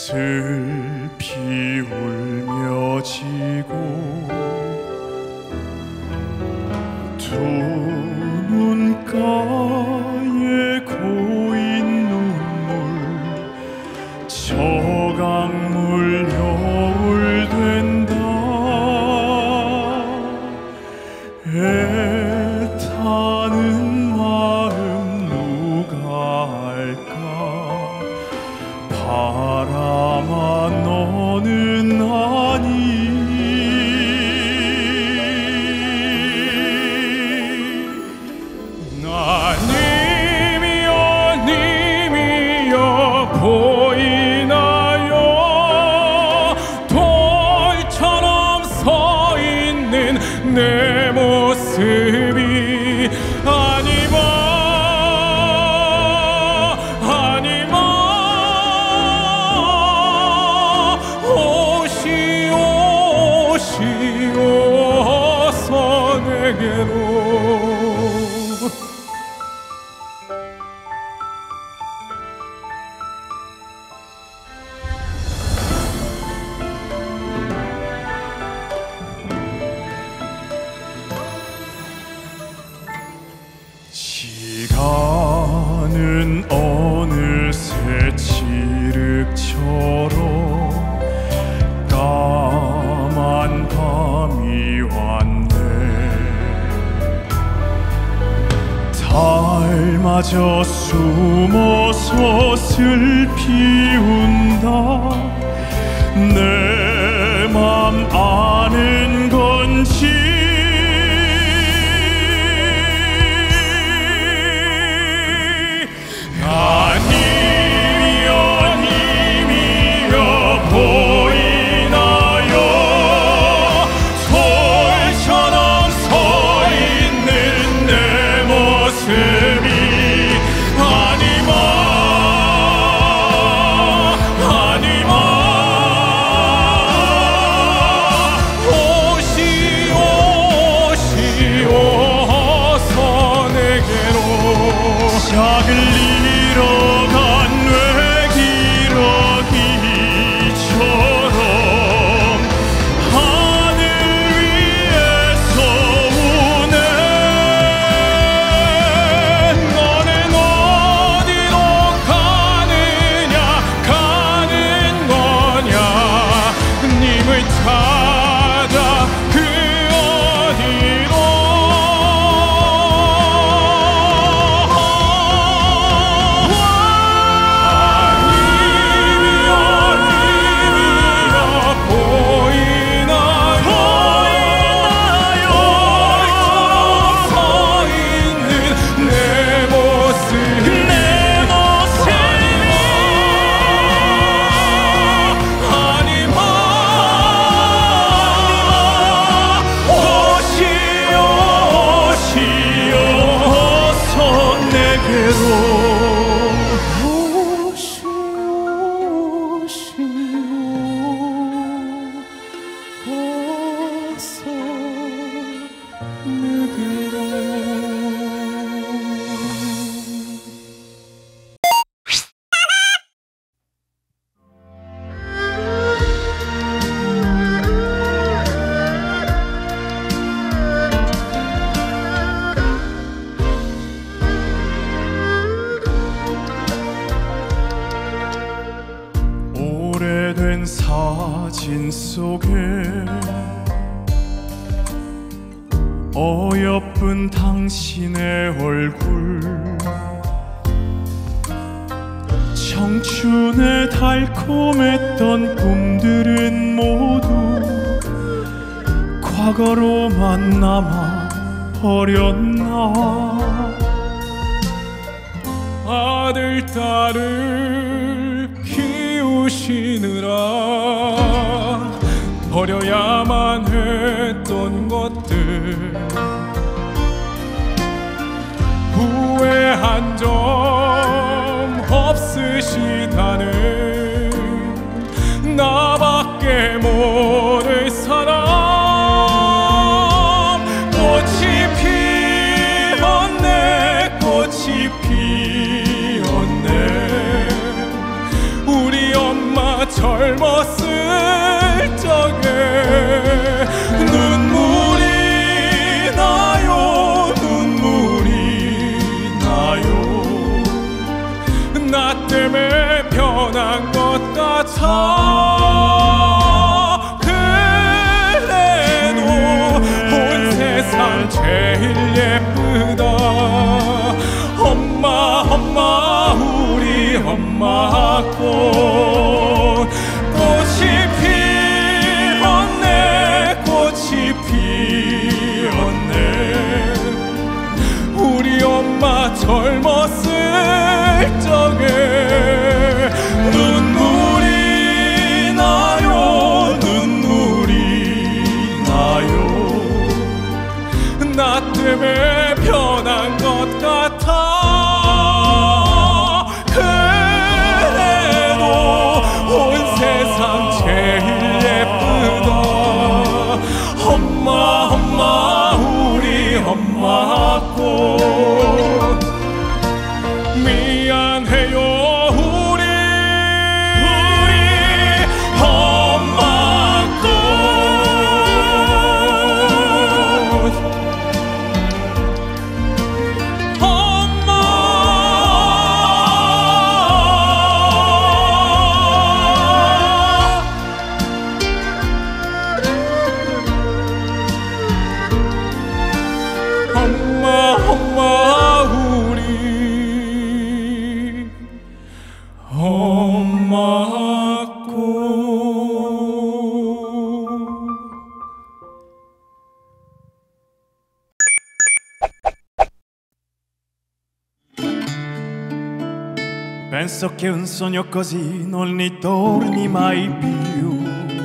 슬피 울며 지고 두 눈가에 고인 눈물 저강물 겨울 된다. 애타는 마음 누가 알까. 바람아 너는 아니. 님이여 보이나요. 돌처럼 서 있는 내 모습이 아니마 아니마. 오시오서 내게로. 시간은 어느새 칠흑처럼 까만 밤이 왔네. 달마저 숨어서 슬피 운다. 내 맘 아는 건지. 짝을 잃어간 외기러기처럼 하늘 위에서 우네. 너는 어디로 가느냐 가는 거냐. 님을 찾아 그 어디로. 오래된 사진 속에 어여쁜 당신의 얼굴. 청춘의 달콤했던 꿈들은 모두 과거로만 남아 버렸나. 아들 딸을 키우시느라 버려야만 했던 것들. 후회한 점 없으시다는 나밖에 모를 사람. 꽃이 피었네 꽃이 피었네. 우리 엄마 젊었을 적에 눈물이 나요 눈물이 나요 나 때문에 변한 것 같아 그래도 온 세상 제일 예쁘다 엄마 엄마 우리 엄마 꽃 꽃이 피었네 꽃이 피었네 우리 엄마 젊었을 적에 눈물이 나요 눈물이 나요 나 때문에 변한 것 같아 그래도 온 세상 제일 예쁘다 엄마 엄마 우리 엄마 꽃 미안해요 우리 엄마 꽃 엄마 엄마 우리 엄마 꽃 Penso che un sogno così non ritorni mai più.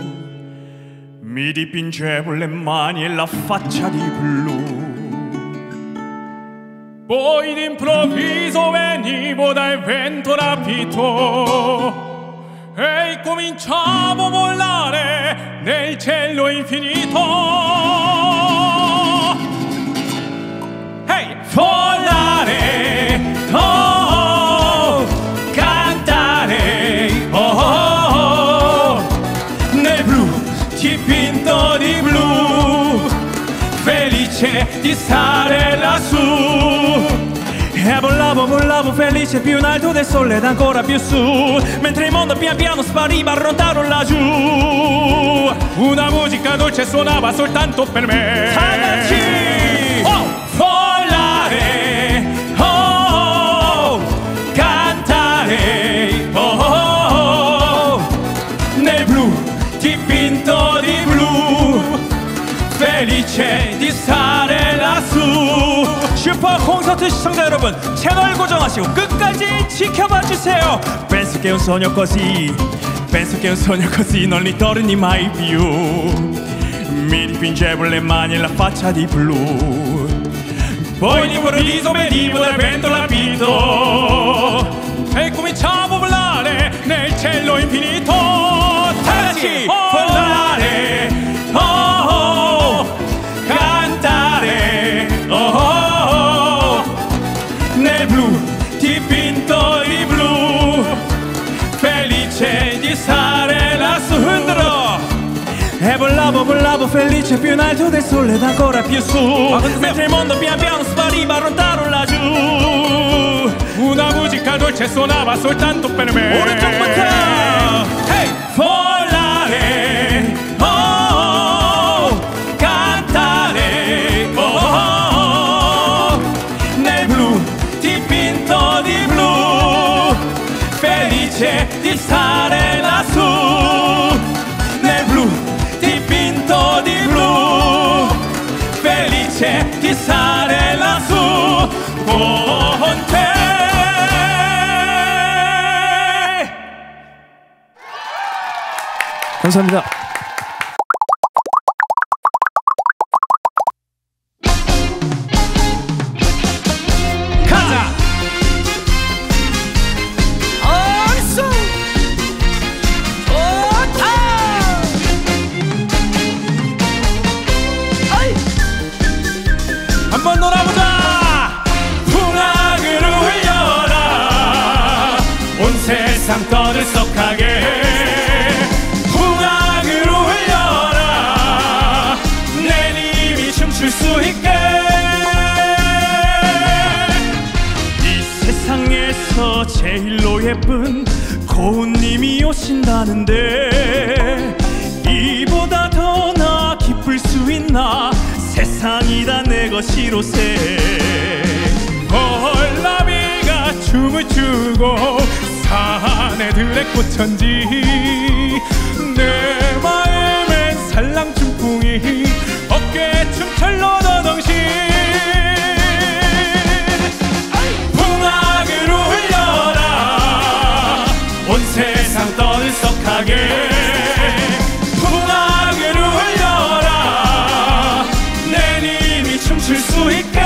Mi dipingevo le mani e la faccia di blu. Poi d'improvviso venivo dal vento rapito e cominciavo a volare nel cielo infinito. Hey! Volare, oh, cantare, oh, nel blu, dipinto di blu, felice di stare lassù. E volavo felice più in alto del sole ed ancora più su, mentre il mondo pian piano spariva lontano laggiù. Una musica dolce suonava soltanto per me. Oh! Volare, oh, cantare, oh, nel blu, dipinto di blu, felice di stare lassù. 슈퍼 콘서트 시청자 여러분, 채널 고정하시고 끝까지 지켜봐 주세요. Penso che un sogno così, penso che un sogno così non ritorni mai più. Mi dipingevo le mani e la faccia di blu. Poi d'improvviso venivo dal vento rapito e cominciavo a volare nel cielo infinito. Tacci, volare, oh, cantare, oh, nel blu, dipinto di blu, felice di stare lassù. E volavo felice più in alto del sole ed ancora più su, mentre il mondo pian piano spariva lontano laggiù. Una musica dolce suonava soltanto per me. Hey! Volare, oh, cantare, oh, nel blu, dipinto di blu, felice di stare lassù. Nel blu, dipinto di blu, felice di stare lassù con te. 감사합니다. 가자. 얼쑤 좋다. 한번 놀아보자. 풍악을 울려라. 온 세상 떠들썩하게. 예쁜 고운님이 오신다는데 이보다 더 나 기쁠 수 있나 세상이 다 내 것이로세 홀라비가 춤을 추고 사내들의 꽃천지 내 마음엔 살랑춤풍이 어깨에 춤철로 더덩신 풍악으로 울려라 온 세상 떠들썩하게 풍악으로 울려라 내 님이 춤출 수 있게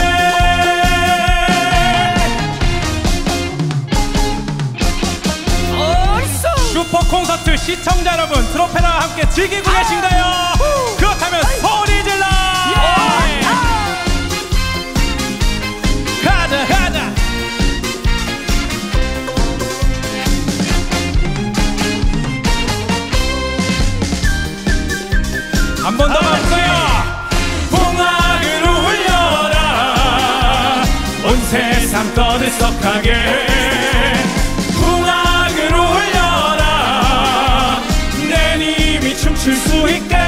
슈퍼 콘서트 시청자 여러분 트로페나와 함께 즐기고 계신가요? 그렇다면 소리 질러! 가자 가자! 한 번 더 박수요! 풍악으로 울려라 온 세상 떠들썩하게 춤출 수 있게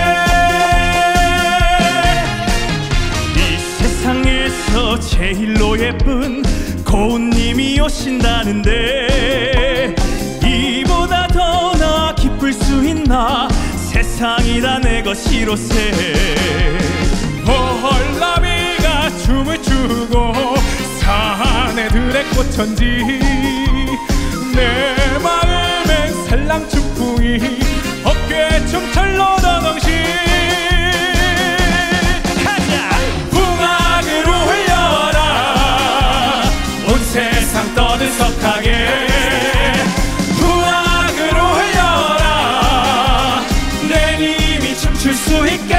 이 세상에서 제일로 예쁜 고운님이 오신다는데 이보다 더 나 기쁠 수 있나 세상이 다 내 것이로세 홀라비가 춤을 추고 사내들의 꽃천지 내 마음엔 살랑춤풍이 어깨 춤철로 더덩신 가자 풍악으로 흘려라 온 세상 떠들썩하게 풍악으로 흘려라 내 님이 춤출 수 있게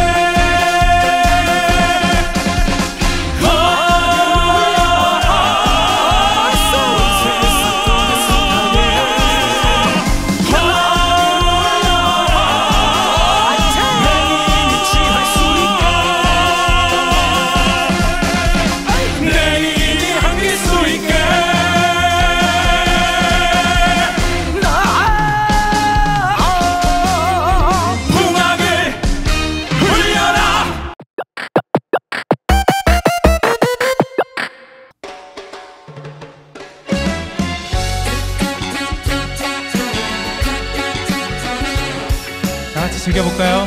즐겨볼까요?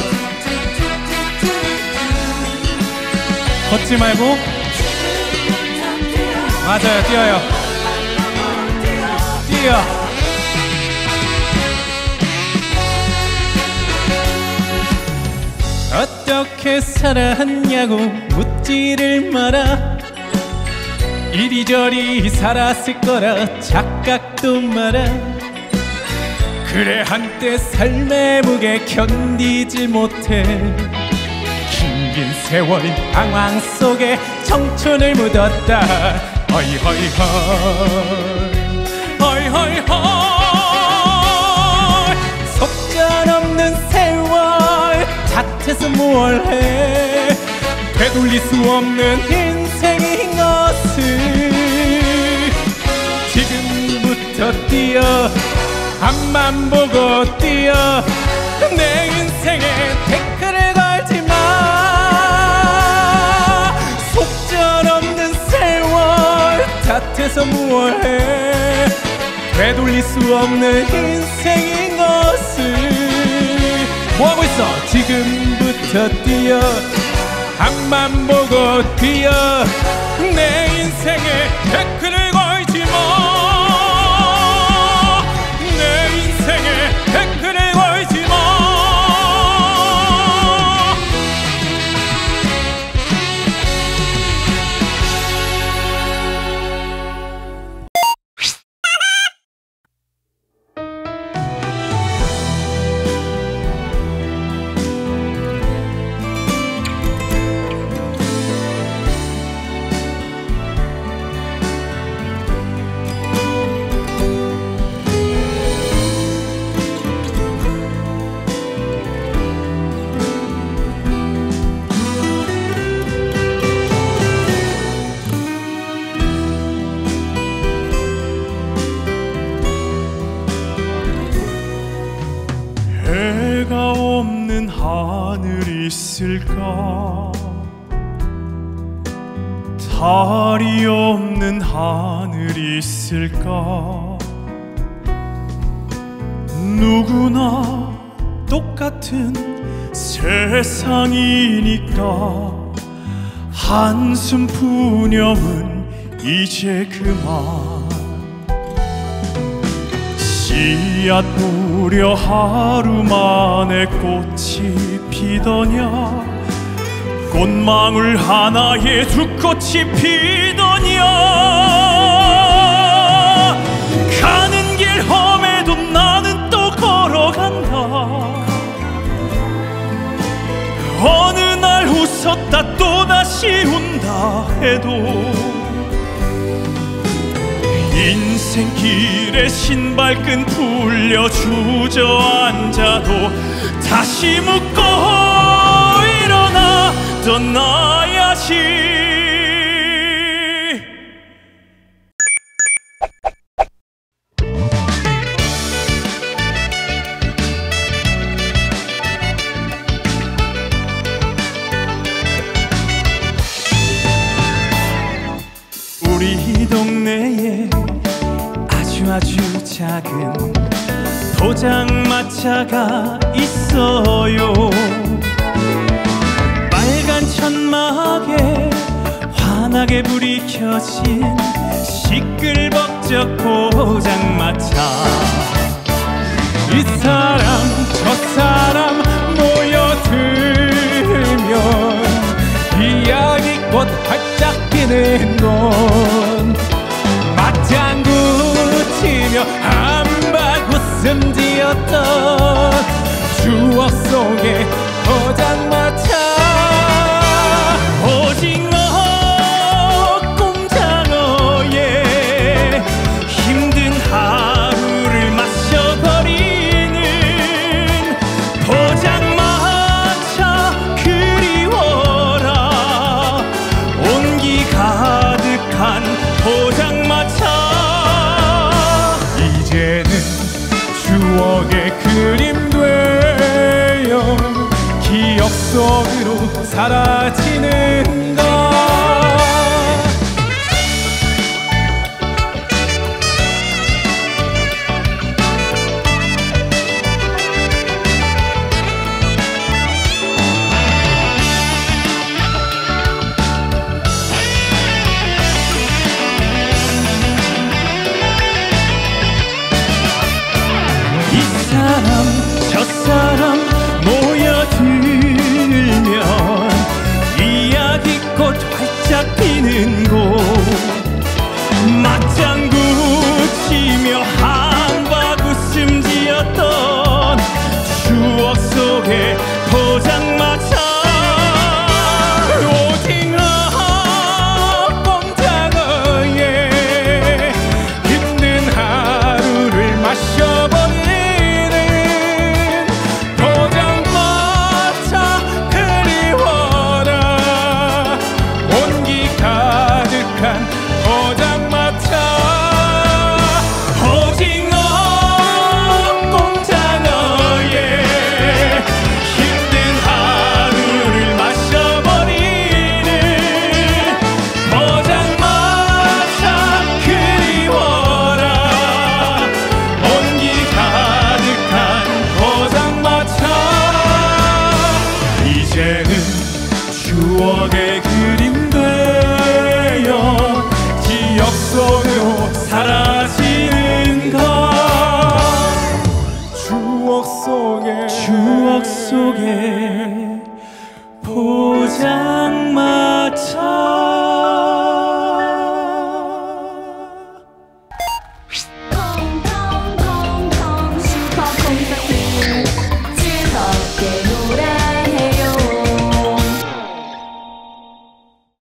걷지 말고 맞아요 뛰어요 뛰어 어떻게 살았냐고 묻지를 마라 이리저리 살았을 거라 착각도 마라 그래 한때 삶의 무게 견디지 못해 긴 세월 방황 속에 청춘을 묻었다 허이허이허이 허이허이허이 속절없는 세월 탓해서 뭘 해 되돌릴 수 없는 인생인 것을 지금부터 뛰어 앞만 보고 뛰어 내 인생에 태클을 걸지 마 속절없는 세월 탓해서 무얼 해 되돌릴 수 없는 인생인 것을 뭐하고 있어 지금부터 뛰어 앞만 보고 뛰어 내 인생에 태클을 걸지 마 댓글을 걸지 마 하늘 있을까? 달이 없는 하늘 있을까? 누구나 똑같은 세상이니까 한숨 푸념은 이제 그만. 씨앗 뿌려 하루 만에 꽃이 피더냐? 꽃망울 하나에 두 꽃이 피더냐? 가는 길 험해도 나는 또 걸어간다. 어느 날 웃었다 또다시 운다 해도 인생길에 신발끈 풀려 주저앉아도 다시 묻고 일어나 떠나야지. 우리 동네에 아주 작은 포장마차가 있어요. 빨간 천막에 환하게 불이 켜진 시끌벅적 포장마차. 이 사람 저 사람 모여들면 이야기꽃 활짝 피는 곳. 맞장구 치며 한박 웃음 지었던 추억 속의 포장마차. 오징어 꼼장어에 힘든 하루를 마셔버리는 포장마차 그리워라. 온기 가득한 포장마차. 이제는 추억의 그림 되어 기억 속으로 사라지는가. 이 사람 저 사람 모여들면 이야기꽃 활짝 피는 곳. 맞장구 치며 한박 웃음 지었던 추억 속의 포장마차. 오징어 꼼장어에 힘든 하루를 마셔버리는 포장마차 그리워라. 온기 가득한 포장마차. 오징어 꼼장어에 힘든 하루를 마셔버리는 포장마차 그리워라. 온기 가득한 포장마차. 이제는 추억의 그림 되어 기억 속으로 사라지는가. 추억 속에 포장마차.